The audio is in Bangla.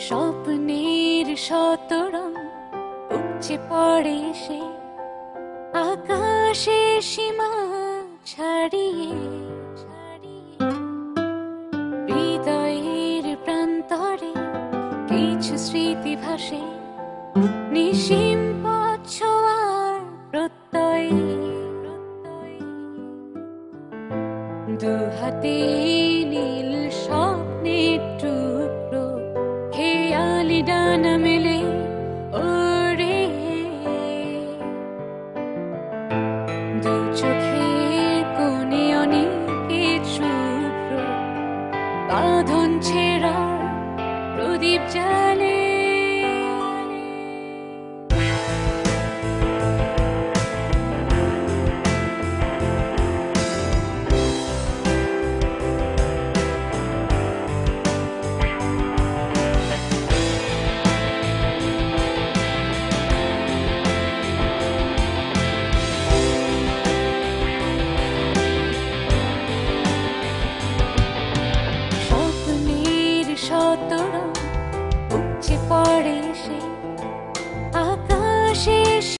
স্বপ্নের শতরং উপচে পড়ে সে আকাশের সীমা ছাড়িয়ে হৃদয়ের প্রান্তরে কিছু স্মৃতি ভাসে নিশিম পথ ছোঁয়ার প্রত্যয়ে দুহাতে নীল স্বপ্নের টুকরো খেয়ালি ডানা মেলে ওরে দু চোখের কোণে অনেকের শুভ্র বাঁধন ছেঁড়া প্রদীপ জ্বালে